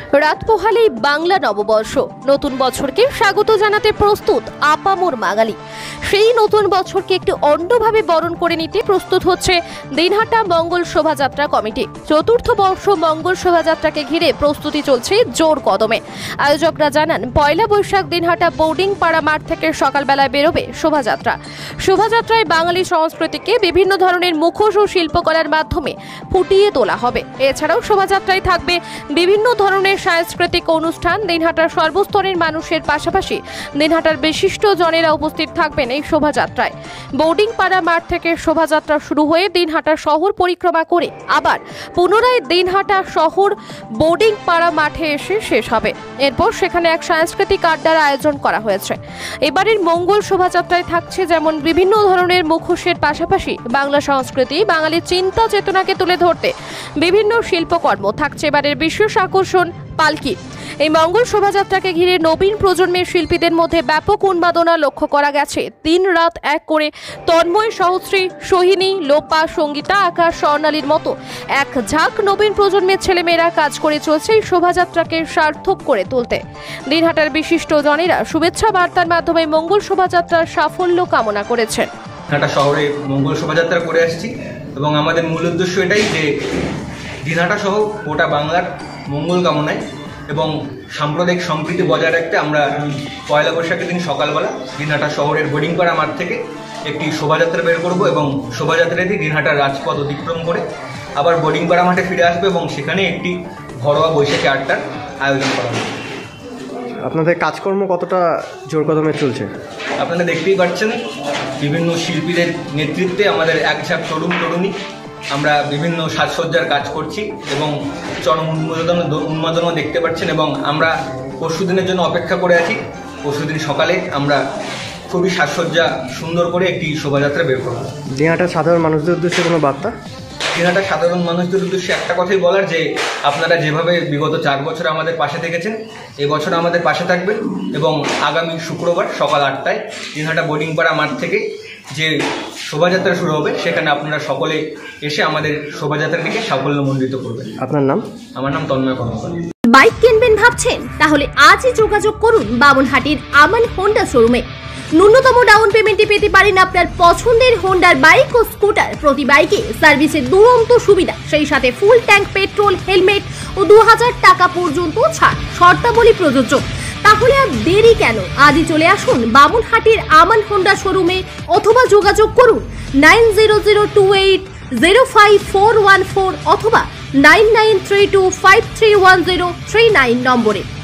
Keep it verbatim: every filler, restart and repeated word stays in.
রাত পোহালেই বাংলা নববর্ষ। নতুন বছরকে স্বাগত জানাতে প্রস্তুত আপামর বাঙালি। সেই নতুন বছরকে একটু অন্যভাবে বরণ করে নিতে প্রস্তুত হচ্ছে দিনহাটা মঙ্গল শোভাযাত্রা কমিটি। চতুর্থ বর্ষ মঙ্গল শোভাযাত্রাকে ঘিরে প্রস্তুতি চলছে জোর কদমে। আয়োজকরা জানান, পয়লা বৈশাখ দিনহাটা বোর্ডিং পাড়া মাঠ থেকে সকালবেলায় বেরোবে শোভাযাত্রা। শোভাযাত্রায় বাঙালি সংস্কৃতিকে বিভিন্ন ধরনের মুখোশ ও শিল্পকলার মাধ্যমে ফুটিয়ে তোলা হবে। এছাড়াও শোভাযাত্রায় থাকবে বিভিন্ন ধরনের সাংস্কৃতিক অনুষ্ঠান। দিনহাটার সর্বস্তরের মানুষের পাশাপাশি দিনহাটার বিশিষ্ট জনেরা উপস্থিত থাকবেন এই শোভাযাত্রায়। বোর্ডিং পাড়া মাঠ থেকে শোভাযাত্রা শুরু হয়ে দিনহাটা শহর পরিক্রমা করে আবার পুনরায় দিনহাটা শহর বোর্ডিং পাড়া মাঠে এসে শেষ হবে। এরপর সেখানে এক সাংস্কৃতিক আড্ডার আয়োজন করা হয়েছে। এবারের মঙ্গল শোভাযাত্রায় থাকছে যেমন বিভিন্ন ধরনের মুখোশের পাশাপাশি বাংলা সংস্কৃতি, বাঙালির চিন্তা চেতনাকে তুলে ধরতে বিভিন্ন শিল্পকর্ম থাকছে। এবারের বিশেষ আকর্ষণ পালকি। এই মঙ্গল শোভাযাত্রাকে ঘিরে নবীন প্রজন্মের শিল্পীদের মধ্যে ব্যাপক উন্মাদনা লক্ষ্য করা গেছে। তিন রাত এক করে তন্ময়, সহশ্রী, সোহিনী, লোপা, সঙ্গীতা, আকাশ, স্বর্ণালীর মতো এক ঝাঁক নবীন প্রজন্মের ছেলেমেয়েরা কাজ করে চলছে এই শোভাযাত্রাকে সার্থক করে তুলতে। দিনহাটার বিশিষ্ট জনেরা শুভেচ্ছা বার্তার মাধ্যমে মঙ্গল শোভাযাত্রার সাফল্য কামনা করেছেন। দিনহাটা শহরে মঙ্গল শোভাযাত্রা করে আসছি এবং আমাদের মূল উদ্দেশ্য এটাই যে দিনহাটা সহ গোটা বাংলার মঙ্গল কামনায় এবং সাম্প্রদায়িক সম্প্রীতি বজায় রাখতে আমরা পয়লা বৈশাখের দিন সকালবেলা দিনহাটা শহরের বোর্ডিংপাড়া মাঠ থেকে একটি শোভাযাত্রা বের করব এবং শোভাযাত্রাটি দিনহাটার রাজপথ অতিক্রম করে আবার বোর্ডিংপাড়া মাঠে ফিরে আসবে এবং সেখানে একটি ঘরোয়া বৈশাখী আড্ডার আয়োজন করা হবে। আপনাদের কাজকর্ম কতটা জোর কদমে চলছে? আপনারা দেখতেই পাচ্ছেন, বিভিন্ন শিল্পীদের নেতৃত্বে আমাদের এক ঝাঁক তরুণ তরুণী আমরা বিভিন্ন সাজসজ্জার কাজ করছি এবং চরম উন্মাদনা উন্মাদনা দেখতে পাচ্ছেন এবং আমরা পরশু দিনের জন্য অপেক্ষা করে আছি। পরশু দিন সকালে আমরা খুবই সাজসজ্জা সুন্দর করে একটি শোভাযাত্রা বের করব। দিনহাটার সাধারণ মানুষদের উদ্দেশ্যে কোনো বার্তা? দিনহাটার সাধারণ মানুষদের উদ্দেশ্যে একটা কথাই বলার যে আপনারা যেভাবে বিগত চার বছর আমাদের পাশে থেকেছেন, এবছর আমাদের পাশে থাকবেন এবং আগামী শুক্রবার সকাল আটটায় দিনহাটা বোর্ডিংপাড়া মাঠ থেকে যে শোভাযাত্রা শুরু হবে সেখানে আপনারা সকলে এসে আমাদের শোভাযাত্রাটিকে সাফল্যমণ্ডিত করবেন। আপনার নাম? আমার নাম তন্ময় কর্মকার। বাইক কিনবেন ভাবছেন? তাহলে আজই যোগাযোগ করুন বামুনহাটির আমান হোন্ডা শোরুমে। ন্যূনতম ডাউন পেমেন্টে পেতে পারেন আপনার পছন্দের হোন্ডার বাইক ও স্কুটার। প্রতি বাইকে সার্ভিসের দুরন্ত সুবিধা, সেই সাথে ফুল ট্যাঙ্ক পেট্রোল, হেলমেট ও দু হাজার টাকা পর্যন্ত ছাড়। শর্তাবলী প্রযোজ্য। তাহলে আর দেরি কেন? আজই চলে আসুন বামুনহাটির আমান হোন্ডা শোরুমে অথবা যোগাযোগ করুন nine zero zero two eight zero five four one four অথবা nine nine three two five three one zero three nine নম্বরে।